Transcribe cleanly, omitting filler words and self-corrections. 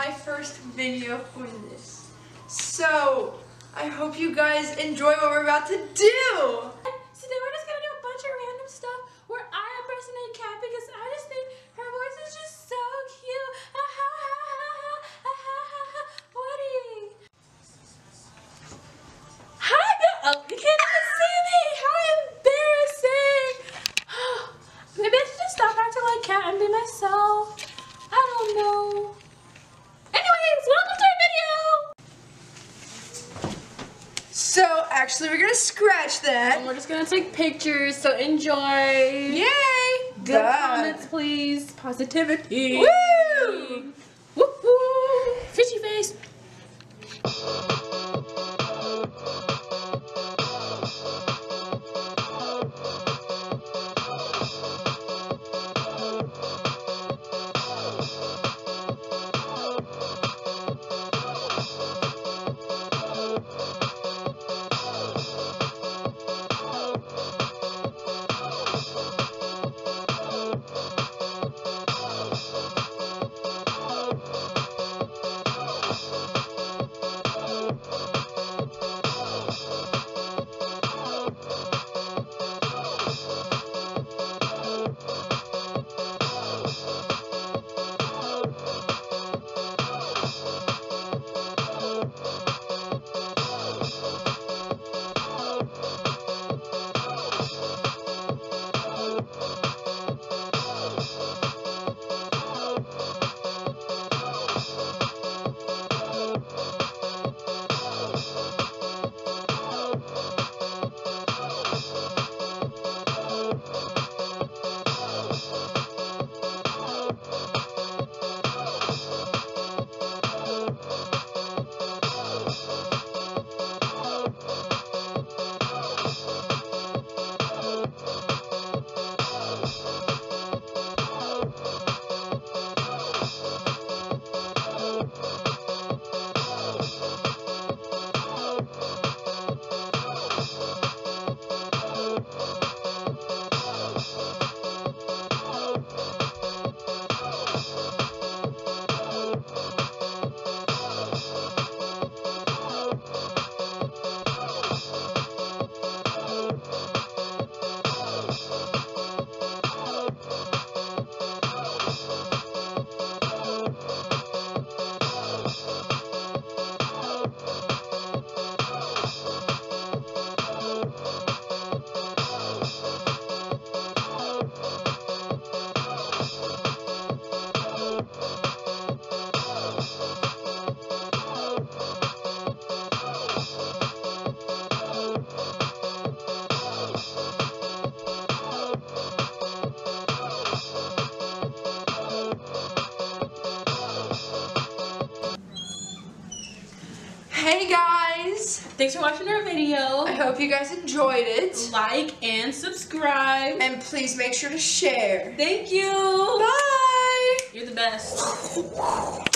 my first video for this. So, I hope you guys enjoy what we're about to do. So then we're just gonna do a bunch of random stuff where I impersonate Kat because I just think her voice is just so cute. Woody. Hi, oh, you can't even see me. How embarrassing. Maybe I should just stop acting like Kat and be myself. I don't know. Anyways, welcome to our video. So, actually, we're gonna scratch that. And we're just gonna take pictures, so enjoy. Yay! Good comments, please. Positivity. Woo! Woo-hoo! Fishy face. Hey guys! Thanks for watching our video. I hope you guys enjoyed it. Like and subscribe. And please make sure to share. Thank you. Bye! You're the best.